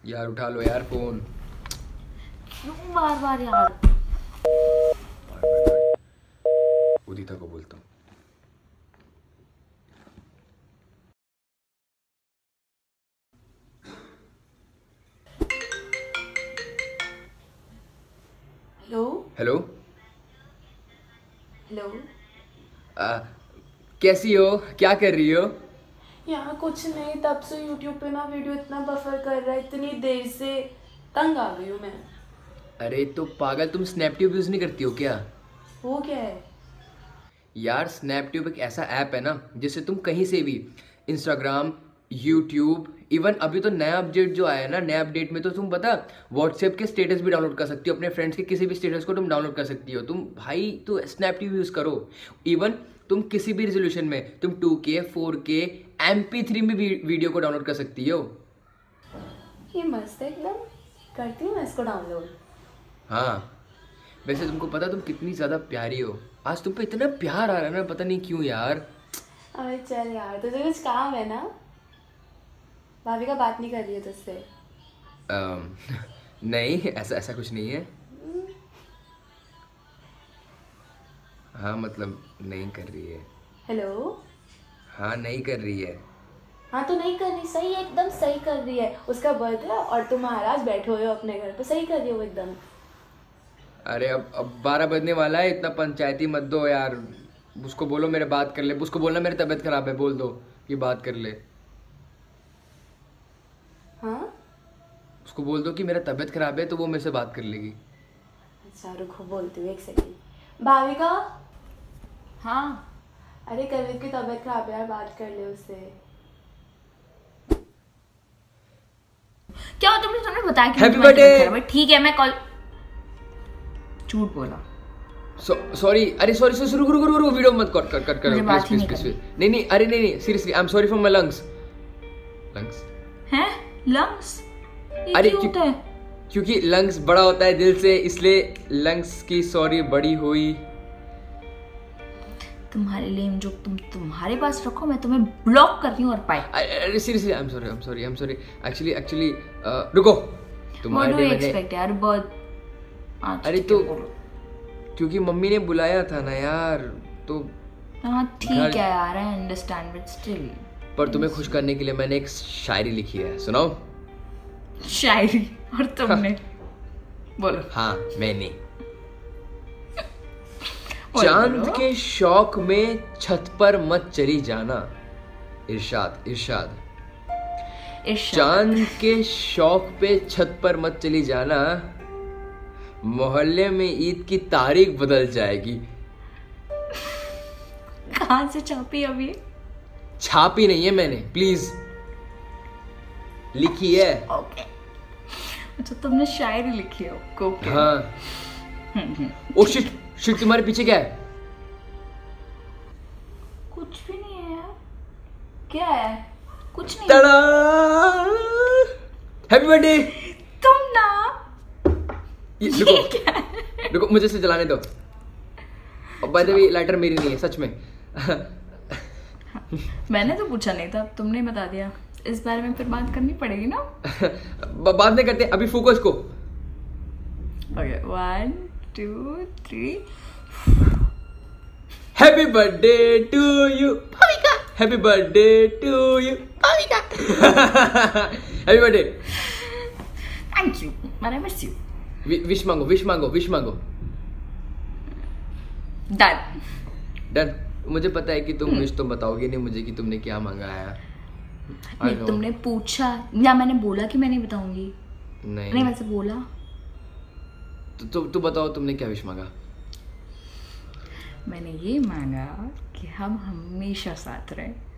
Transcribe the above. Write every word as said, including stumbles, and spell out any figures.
यार उठा लो यार फोन। क्यों बार बार यार? उदिता को बोलता हूँ। Hello hello. हेलो। कैसी हो, क्या कर रही हो? यार कुछ नहीं, तब से यूट्यूब पे ना वीडियो इतना बफर कर रहा है, इतनी देर से तंग आ गई हूँ मैं। अरे तो पागल, तुम स्नैपट्यूब यूज नहीं करती हो क्या? वो क्या है? यार स्नैपट्यूब एक ऐसा ऐप है ना जिससे तुम कहीं से भी इंस्टाग्राम, यूट्यूब, इवन अभी तो नया अपडेट जो आया है ना, नया अपडेट में तो तुम पता व्हाट्सएप के स्टेटस भी डाउनलोड कर सकती हो, अपने फ्रेंड्स के किसी भी स्टेटस को तुम डाउनलोड कर सकती हो। तुम भाई तो स्नैपट्यूब यूज करो। इवन तुम किसी भी रेजोल्यूशन में तुम टू के, फोर के, एम पी थ्री में भी वीडियो को डाउनलोड कर सकती हो। ये मस्त है एकदम, करती हूँ मैं इसको डाउनलोड। हाँ वैसे तुमको पता तुम कितनी ज़्यादा प्यारी हो। आज तुम पे इतना प्यार आ रहा है ना, पता नहीं क्यों यार। अरे चल यार, तुझे कुछ काम है ना? भाभी का बात नहीं कर रही है तुझसे? um, नहीं, ऐसा ऐसा कुछ नहीं है। हाँ मतलब नहीं कर रही है। हेलो। हाँ नहीं कर रही है। हाँ तो नहीं कर रही, सही है, एकदम सही कर रही है। उसका बर्थडे और तुम महाराज बैठे हुए हो अपने घर पे, सही कर रही हो एकदम। अरे अब अब बारह बजने वाला है, इतना पंचायती मत दो यार। उसको बोलो मेरे बात कर ले, उसको बोलना मेरी तबीयत खराब है, बोल दो कि बात कर ले। हाँ उसको बोल दो कि मेरा तबीयत खराब है तो वो मेरे से बात कर लेगी। अच्छा रुको, बोलती हूँ, एक सेकेंड। भाविका। हाँ। अरे कल की तबीयत खराब है यार, बात कर ले उससे। क्या तुमने तुमने बताया कि हैप्पी बर्थडे। ठीक है मैं कॉल। झूठ बोला। सॉरी, अरे सॉरी सॉरी, रुको रुको रुको, वीडियो मत कट कट कट करो प्लीज प्लीज प्लीज। नहीं नहीं, अरे नहीं नहीं, seriously I am sorry for my lungs. Lungs हैं? लंग्स? अरे क्यों, क्योंकि लंग्स बड़ा होता है दिल से, इसलिए लंग्स की सॉरी बड़ी हुई। तुम्हारे लेम जो तुम तुम्हारे पास रखो, मैं तुम्हें ब्लॉक कर रही हूँ और पाए। अरे seriously I am sorry, I am sorry, I am sorry. Actually actually रुको, तुम्हारे लिए मैंने एक्सपेक्ट यार बहुत। अरे तो क्योंकि मम्मी ने बुलाया था ना यार, तो हाँ ठीक है यार, आई अंडरस्टैंड बट स्टिल। पर तुम्हें खुश करने के लिए मैंने एक शायरी लिखी है, सुनाओ। शायरी? और तुमने? बोलो। हाँ मैंने। चांद के शौक में छत पर मत चली जाना। इरशाद इरशाद। चांद के शौक पे छत पर मत चली जाना, मोहल्ले में ईद की तारीख बदल जाएगी। कहाँ से छापी अभी? छापी नहीं है मैंने, प्लीज लिखी है। ओके। अच्छा तुमने शायरी लिखी है? ओके। हाँ। ओ शिट शिट, तुम्हारे पीछे क्या है? कुछ भी नहीं है यार। क्या है? कुछ नहीं। तड़ा! Happy birthday. तुम ना ये रुको रुको, मुझे से जलाने दो। बाय द वे लाइटर मेरी नहीं है सच में। मैंने तो पूछा नहीं था, तुमने बता दिया। इस बारे में फिर बात करनी पड़ेगी ना। बात नहीं करते, अभी फूको इसको। Okay one two three. Happy birthday to you Bhavika, happy birthday to you Bhavika. Happy birthday. Thank you, I miss you. Wish मांगो विश मांगो विश मांगो। Done done. मुझे पता है कि तुम विश तो बताओगे नहीं मुझे कि तुमने क्या मंगाया है। नहीं तुमने पूछा या मैंने बोला कि मैं नहीं बताऊंगी? नहीं नहीं वैसे बोला तो तु, तु बताओ तुमने क्या विश मांगा? मैंने ये मांगा कि हम हमेशा साथ रहे।